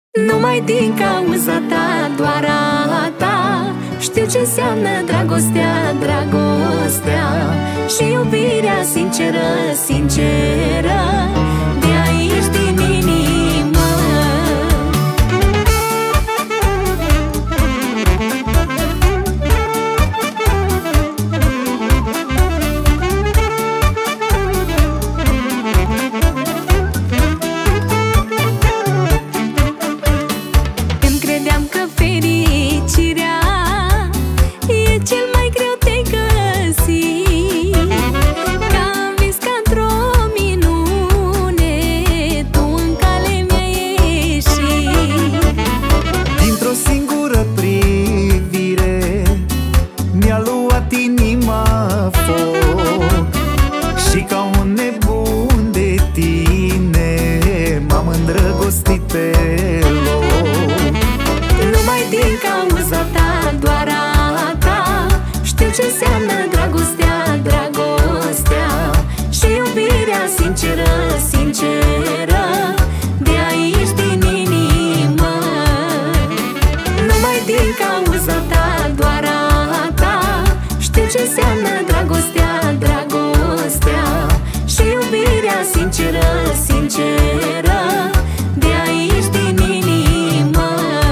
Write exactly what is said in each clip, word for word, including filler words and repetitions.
Numai din cauza ta, doar a ta, știu ce înseamnă dragostea, dragostea și iubirea sinceră, sinceră, de aici din inimă. Credeam că fericirea e cel mai greu de găsit, că am vis ca într-o minune, tu în cale mi-ai ieșit. Dintr-o singură privire mi-a luat inima foc și ca un nebun de tine m-am îndrăgostit pe loc. Numai din cauza ta, doar a ta, știu ce înseamnă dragostea, dragostea și iubirea sinceră, sinceră, de aici din inimă. Numai din cauza ta, doar a ta, știu ce înseamnă dragostea, dragostea și iubirea sinceră, sinceră, de aici din inimă.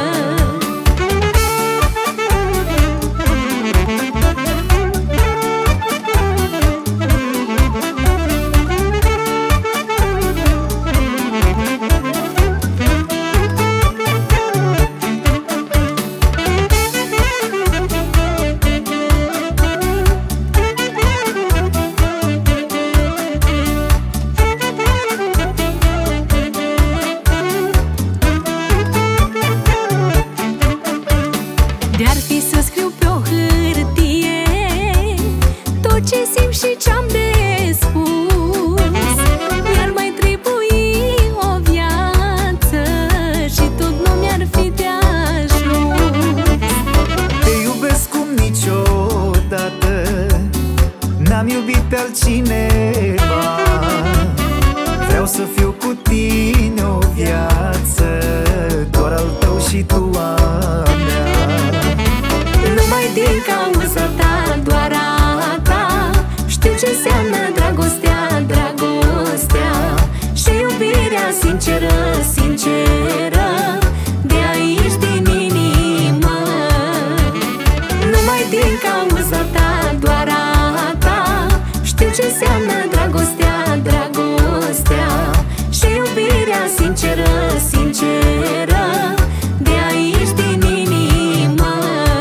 De-ar fi să scriu pe o hârtie tot ce simt și ce-am de spus, mi-ar mai trebui o viață și tot nu mi-ar fi de ajuns. Te iubesc cum niciodată n-am iubit pe altcineva, vreau să fiu cu tine o viață, doar al tău și tu a mea. Numai din cauza ta, doar a ta, știu ce înseamnă dragostea, dragostea și iubirea sinceră, sinceră, de aici din inimă. Numai din cauza ta, doar a ta, știu ce înseamnă dragostea, dragostea și iubirea sinceră, sinceră, de aici din inimă.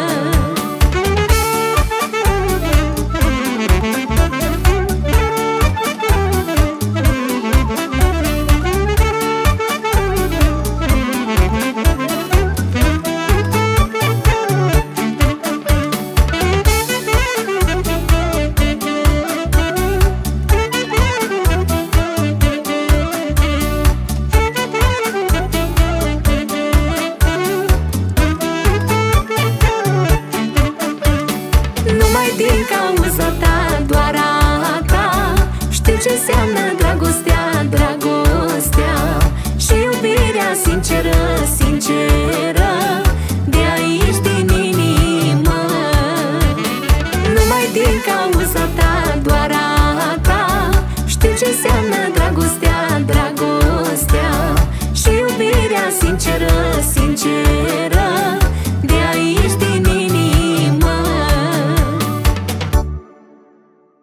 Numai din cauza ta, doar a ta, știu ce înseamnă dragostea, dragostea și iubirea sinceră, sinceră, de aici din inimă. Numai din cauza ta, doar a ta, știu ce înseamnă dragostea, dragostea și iubirea sinceră, sinceră.